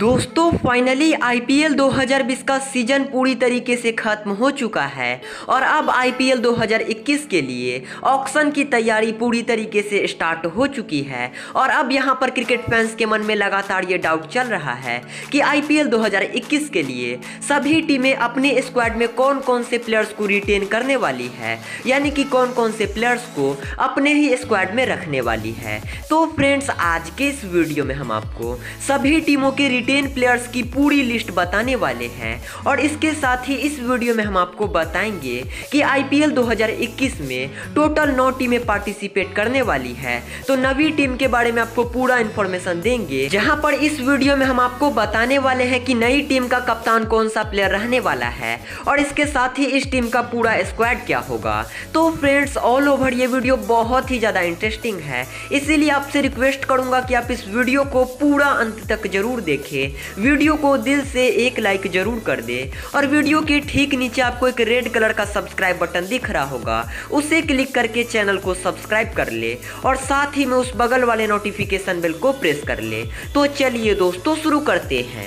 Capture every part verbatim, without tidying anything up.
दोस्तों finally IPL दो हज़ार बीस का सीजन पूरी तरीके से खत्म हो चुका है और अब आईपीएल दो हज़ार इक्कीस के लिए ऑक्शन की तैयारी पूरी तरीके से स्टार्ट हो चुकी है। और अब यहां पर क्रिकेट फैंस के मन में लगातार ये डाउट चल रहा है कि आईपीएल दो हज़ार इक्कीस के लिए सभी टीमें अपने स्क्वाड में कौन कौन से प्लेयर्स को रिटेन करने वाली है, यानी कि कौन कौन से प्लेयर्स को अपने ही स्क्वाड में रखने वाली है। तो फ्रेंड्स आज के इस वीडियो में हम आपको सभी टीमों के रिटेन प्लेयर्स की पूरी लिस्ट बताने वाले हैं और इसके साथ ही इस वीडियो में हम आपको बताएंगे कि आईपीएल दो हज़ार इक्कीस में टोटल नौ टीमें पार्टिसिपेट करने वाली है। तो नवी टीम के बारे में आपको पूरा इंफॉर्मेशन देंगे, जहां पर इस वीडियो में हम आपको बताने वाले हैं कि नई टीम का कप्तान कौन सा प्लेयर रहने वाला है और इसके साथ ही इस टीम का पूरा स्क्वाड क्या होगा। तो फ्रेंड्स ऑल ओवर ये वीडियो बहुत ही ज्यादा इंटरेस्टिंग है, इसीलिए आपसे रिक्वेस्ट करूंगा कि आप इस वीडियो को पूरा अंत तक जरूर देखें। वीडियो को दिल से एक लाइक जरूर कर दे और वीडियो के ठीक नीचे आपको एक रेड कलर का सब्सक्राइब बटन दिख रहा होगा, उसे क्लिक करके चैनल को सब्सक्राइब कर ले और साथ ही में उस बगल वाले नोटिफिकेशन बेल को प्रेस कर ले। तो चलिए दोस्तों शुरू करते हैं।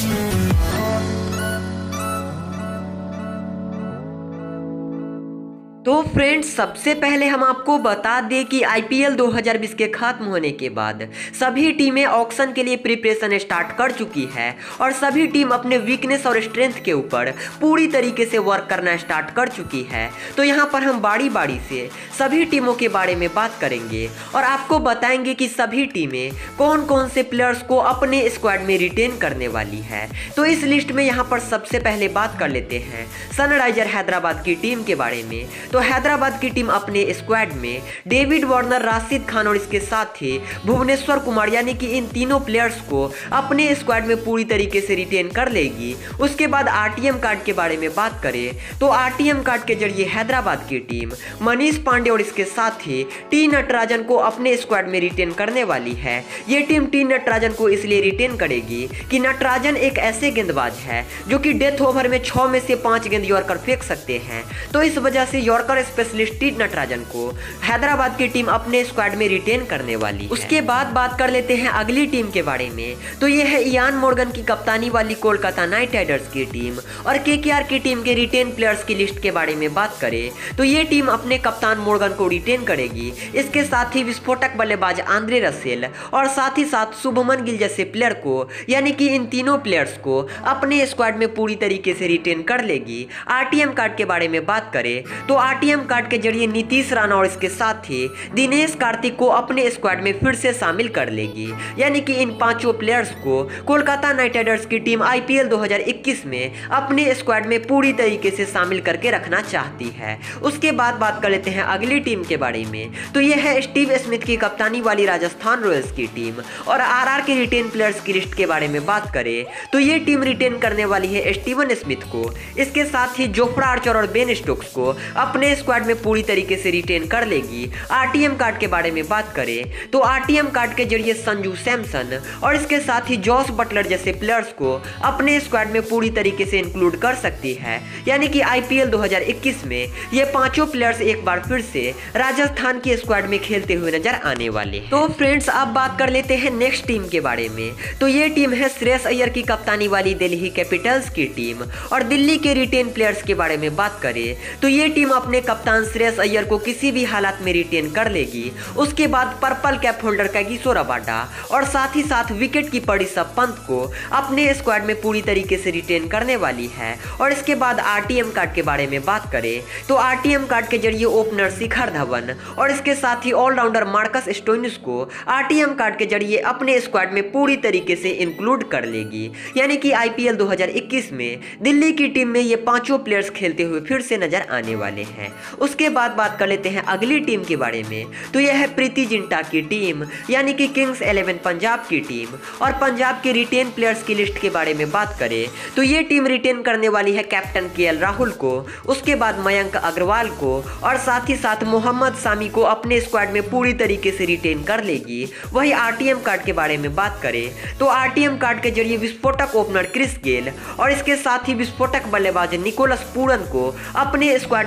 तो फ्रेंड्स सबसे पहले हम आपको बता दें कि आईपीएल दो हज़ार बीस के खत्म होने के बाद सभी टीमें ऑक्शन के लिए प्रिपरेशन स्टार्ट कर चुकी है और सभी टीम अपने वीकनेस और स्ट्रेंथ के ऊपर पूरी तरीके से वर्क करना स्टार्ट कर चुकी है। तो यहाँ पर हम बारी बारी से सभी टीमों के बारे में बात करेंगे और आपको बताएंगे कि सभी टीमें कौन कौन से प्लेयर्स को अपने स्क्वाड में रिटेन करने वाली है। तो इस लिस्ट में यहाँ पर सबसे पहले बात कर लेते हैं सनराइजर हैदराबाद की टीम के बारे में। तो हैदराबाद की टीम अपने स्क्वाड में डेविड वार्नर, राशिद खान और इसके साथ ही भुवनेश्वर कुमार यानी कि इन तीनों प्लेयर्स को अपने स्क्वाड में पूरी तरीके से रिटेन कर लेगी। उसके बाद आरटीएम कार्ड के बारे में बात करें तो आरटीएम कार्ड के जरिए हैदराबाद की टीम मनीष पांडे और इसके साथ ही टी नटराजन को अपने स्क्वाड में रिटेन करने वाली है। ये टीम टी नटराजन को इसलिए रिटेन करेगी कि नटराजन एक ऐसे गेंदबाज है जो कि डेथ ओवर में छह में से पांच गेंद यॉर्कर फेंक सकते हैं। तो इस वजह से यॉर्कर स्पेशलिस्ट टी नटराजन को हैदराबाद की टीम अपने स्क्वाड में रिटेन करने वाली है। उसके बाद बात कर लेते हैं अगली टीम के बारे में। तो यह है इयान मोर्गन की कप्तानी वाली कोलकाता नाइट राइडर्स की टीम। और केकेआर की टीम के रिटेन प्लेयर्स की लिस्ट के बारे में बात करें तो ये टीम अपने कप्तान मोर्गन को रिटेन करेगी। इसके साथ ही विस्फोटक बल्लेबाज आंद्रे रसेल और साथ ही साथ शुभमन गिल जैसे प्लेयर को, यानी कि इन तीनों प्लेयर्स को अपने स्क्वाड में पूरी तरीके से रिटेन कर लेगी। आरटीएम कार्ड के बारे में बात करें तो आरटीएम कार्ड के जरिए नीतीश राणा और इसके साथ ही दिनेश कार्तिक को अपने स्क्वाड में फिर से शामिल कर लेगी। यानी कि इन पांचों प्लेयर्स को कोलकाता नाइट राइडर्स की टीम आईपीएल दो हज़ार इक्कीस में अपने स्क्वाड में पूरी तरीके से शामिल करके रखना चाहती है। उसके बाद बात कर लेते हैं अगली टीम के बारे में। तो यह है स्टीव स्मिथ की कप्तानी वाली राजस्थान रॉयल्स की टीम। और आरआर के रिटेन प्लेयर्स की लिस्ट के बारे में बात करें तो ये टीम रिटेन करने वाली है स्टीवन स्मिथ को, इसके साथ ही जोफ्रा आर्चर और बेन स्टोक्स को अपने स्क्वाड में पूरी तरीके से रिटेन कर लेगी। आरटीएम कार्ड के बारे में बात करें तो आरटीएम कार्ड के जरिए संजू सैमसन और इसके साथ ही जॉस बटलर जैसे प्लेयर्स को अपने स्क्वाड में पूरी तरीके से इंक्लूड कर सकती है। यानी कि आईपीएल दो हज़ार इक्कीस में ये पांचों प्लेयर्स एक बार फिर से राजस्थान के स्क्वाड में खेलते हुए नजर आने वाले हैं। तो फ्रेंड्स अब बात कर लेते हैं नेक्स्ट टीम के बारे में। तो ये टीम है श्रेयस अय्यर की कप्तानी वाली दिल्ली कैपिटल्स की टीम। और दिल्ली के रिटेन प्लेयर्स के बारे में बात करें तो ये टीम अपने कप्तान श्रेयस अय्यर को किसी भी हालत में रिटेन कर लेगी। उसके बाद purple cap holder Kagiso Rabada और साथ ही साथ विकेट कीपर ऋषभ पंत को अपने स्क्वाड में पूरी तरीके से रिटेन करने वाली है। और इसके बाद आरटीएम कार्ड के बारे में बात करें तो आरटीएम कार्ड के जरिए ओपनर शिखर धवन और इसके साथ ही ऑलराउंडर मार्कस स्टोइनिस को आरटीएम कार्ड के जरिए अपने स्क्वाड में पूरी तरीके से इंक्लूड कर लेगी। यानी कि आईपीएल दो हज़ार इक्कीस में दिल्ली की टीम में ये पांचों प्लेयर्स खेलते हुए फिर से नजर आने वाले हैं। उसके बाद बात कर लेते हैं अगली टीम के बारे में। तो यह है प्रीति जिंटा की टीम, यानी कि किंग्स इलेवन पंजाब की टीम। और पंजाब के रिटेन प्लेयर्स की लिस्ट के बारे में बात करें तो ये टीम रिटेन करने वाली है कैप्टन केएल राहुल को, उसके बाद मयंक अग्रवाल को और साथ ही साथ मोहम्मद सामी को अपने स्क्वाड में पूरी तरीके से रिटेन कर लेगी। वही आरटीएम कार्ड के बारे में बात करें तो आरटीएम कार्ड के जरिए विस्फोटक ओपनर क्रिस गेल और इसके साथ ही विस्फोटक बल्लेबाज निकोलस पूरन को अपने स्क्वाड में पूरी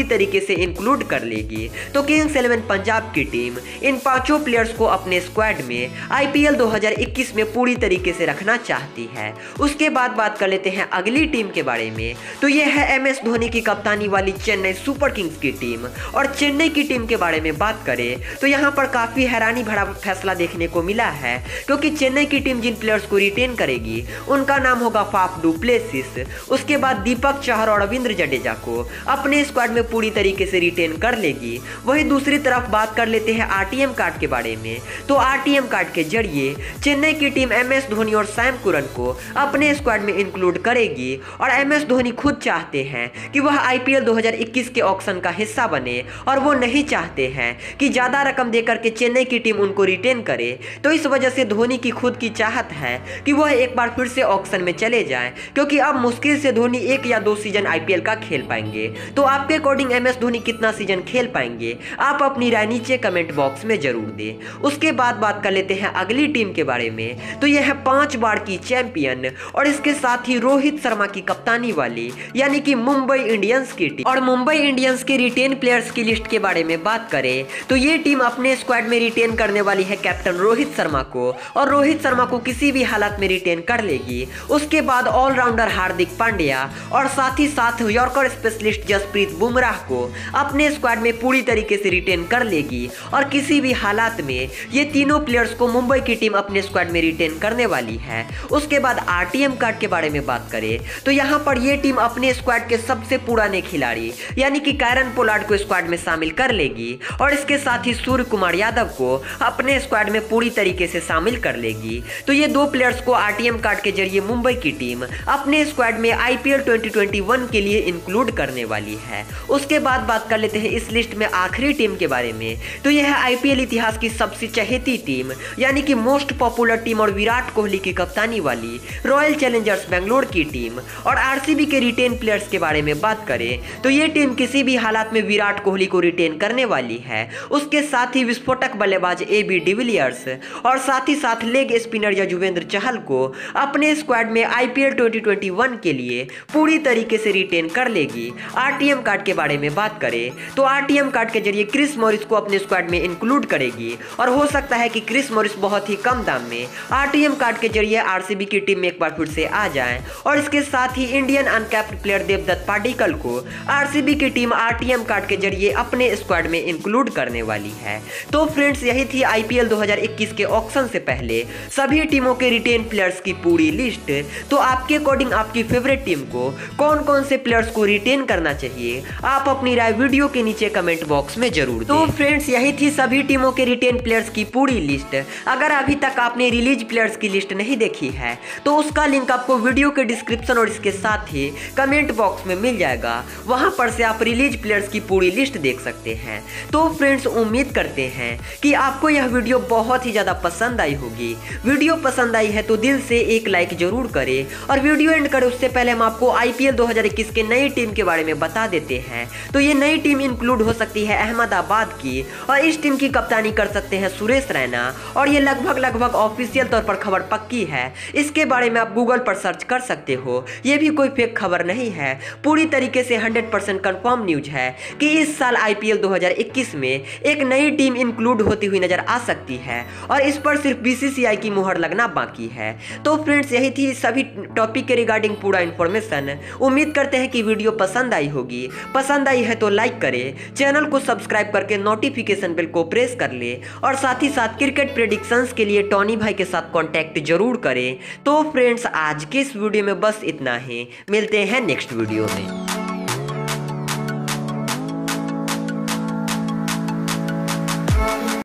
पूरी तरीके से इंक्लूड कर लेगी। तो किंग्स इलेवन पंजाब की टीम इन पांचों प्लेयर्स को अपने स्क्वाड में आईपीएल दो हज़ार इक्कीस में पूरी तरीके से रखना चाहती है। उसके बाद बात कर लेते हैं अगली टीम के बारे में। तो यह है एम एस धोनी की कप्तानी वाली चेन्नई सुपर किंग्स की टीम। और चेन्नई की टीम के बारे में बात करें तो यहाँ पर काफी हैरानी भरा फैसला देखने को मिला है, क्योंकि चेन्नई की टीम जिन प्लेयर्स को रिटेन करेगी उनका नाम होगा फाफ डू प्लेसिस। उसके बाद दीपक चहर और रविंद्र जडेजा को अपने स्क्वाड में पूरी तरीके से रिटेन कर लेगी। वहीं दूसरी तरफ बात कर लेते हैं आरटीएम कार्ड के बारे में। तो आरटीएम कार्ड के जरिए चेन्नई की टीम एम एस धोनी और सैम कुरन को अपने स्क्वाड में इंक्लूड करेगी। और एम एस धोनी खुद चाहते हैं कि वह आईपीएल दो हज़ार इक्कीस के ऑक्शन का हिस्सा बने और वो नहीं चाहते हैं कि ज्यादा रकम देकर के चेन्नई की टीम उनको रिटेन करे। तो इस वजह से धोनी की खुद की चाहत है कि वह एक बार फिर से ऑक्शन में चले जाएं, क्योंकि अब मुश्किल से धोनी एक या दो सीजन आईपीएल का खेल पाएंगे। तो आपके अकॉर्डिंग एम एस धोनी कितना सीजन खेल पाएंगे, आप अपनी राय नीचे कमेंट बॉक्स में जरूर दें। उसके बाद बात कर लेते हैं अगली टीम के बारे में। तो यह है पांच बार की चैंपियन और इसके साथ ही रोहित शर्मा की कप्तानी वाली यानी कि मुंबई इंडियंस की टीम। और मुंबई इंडियंस के रिटेन प्लेयर्स की लिस्ट के बारे में बात करें तो ये टीम अपने स्क्वाड में रिटेन करने वाली है कैप्टन रोहित शर्मा को, और रोहित शर्मा को किसी भी हालत में रिटेन कर लेगी। उसके बाद ऑलराउंडर हार्दिक पांड्या और साथ ही साथ यॉर्कर स्पेशलिस्ट जसप्रीत बुमराह को अपने स्क्वाड में पूरी तरीके से रिटेन कर लेगी। और किसी भी हालात में ये तीनों प्लेयर्स को मुंबई की टीम अपने स्क्वाड में रिटेन करने वाली है। उसके बाद आरटीएम कार्ड के बारे में बात करें तो यहाँ पर ये टीम अपने स्क्वाड के सबसे पुराने खिलाड़ी यानी कि कायरन पोलार्ड को स्क्वाड में शामिल कर लेगी। और इसके साथ ही सूर्य कुमार यादव को अपने स्क्वाड में पूरी तरीके से शामिल कर लेगी। तो ये दो प्लेयर्स को आरटीएम कार्ड के जरिए मुंबई की टीम अपने स्क्वाड में आईपीएल दो हज़ार इक्कीस के लिए इंक्लूड करने वाली है। उसके बाद बात कर लेते हैं इस लिस्ट में आखिरी टीम के बारे में। तो यह है आईपीएल इतिहास की सबसे चहेती टीम यानी कि मोस्ट पॉपुलर टीम और विराट कोहली की कप्तानी वाली रॉयल चैलेंजर्स बेंगलोर की टीम। और आरसीबी के रिटेन प्लेयर्स के बारे में बात करें तो ये टीम किसी भी हालात में विराट कोहली को रिटेन करने वाली है। उसके साथ ही विस्फोटक बल्लेबाज ए बी डिविलियर्स और साथ ही साथ लेग स्पिनर युजवेंद्र चहल को अपने स्क्वाड में आईपीएल दो हज़ार इक्कीस के लिए पूरी तरीके से रिटेन कर लेगी। आरटीएम कार्ड के बारे में बात करें तो आरटीएम कार्ड के जरिए क्रिस मॉरिस को अपने स्क्वाड में इंक्लूड करेगी। और हो सकता है कि क्रिस मॉरिस बहुत ही कम दाम में आरटीएम कार्ड के जरिए आरसीबी की टीम में एक बार फिर से आ जाए। और इसके साथ ही Indian uncapped player Devdutt Padikkal को आरसीबी की टीम आरटीएम कार्ड के जरिए अपने स्क्वाड में इंक्लूड करने वाली है। तो फ्रेंड्स यही थी आईपीएल दो हज़ार इक्कीस के ऑक्शन से पहले सभी टीमों के रिटेन प्लेयर्स की पूरी लिस्ट। तो आपके अकॉर्डिंग आपकी फेवरेट टीम को कौन कौन से प्लेयर्स को रिटेन करना चाहिए, आप अपनी राय वीडियो के नीचे कमेंट बॉक्स में जरूर दें। तो फ्रेंड्स यही थी सभी टीमों के रिटेन प्लेयर्स की पूरी लिस्ट। अगर अभी तक आपने रिलीज प्लेयर्स की लिस्ट नहीं देखी है तो उसका लिंक आपको वीडियो के डिस्क्रिप्शन और इसके साथ ही कमेंट बॉक्स में मिल जाएगा। वहां पर से आप रिलीज प्लेयर्स की पूरी लिस्ट देख सकते हैं। तो फ्रेंड्स उम्मीद करते हैं कि आपको यह वीडियो बहुत ही ज्यादा पसंद आई होगी। वीडियो पसंद आई है तो दिल से एक लाइक जरूर करें। और वीडियो एंड करें उससे पहले हम आपको आईपीएल दो हज़ार इक्कीस के नई टीम के बारे में बता देते हैं। तो ये नई टीम इंक्लूड हो सकती है अहमदाबाद की, और इस टीम की कप्तानी कर सकते हैं सुरेश रैना। और ये लगभग लगभग ऑफिशियल तौर पर खबर पक्की है। इसके बारे में आप गूगल पर सर्च कर सकते हो। ये भी कोई फेक खबर नहीं है, पूरी तरीके से हंड्रेड परसेंट कंफर्म न्यूज है कि इस साल आईपीएल दो हज़ार इक्कीस में एक नई टीम इंक्लूड होती हुई नजर आ सकती है। और इस पर सिर्फ बीसीसीआई की मुहर लगना बाकी है। तो फ्रेंड्स यही थी सभी टॉपिक के रिगार्डिंग पूरा इन्फॉर्मेशन। उम्मीद करते हैं कि वीडियो पसंद आई होगी। पसंद आई है तो लाइक करें, चैनल को सब्सक्राइब करके नोटिफिकेशन बेल को प्रेस कर ले, और साथ ही साथ क्रिकेट प्रेडिक्शंस के लिए टॉनी भाई के साथ कांटेक्ट जरूर करें। तो फ्रेंड्स आज के इस वीडियो में बस इतना ही, मिलते हैं नेक्स्ट वीडियो में।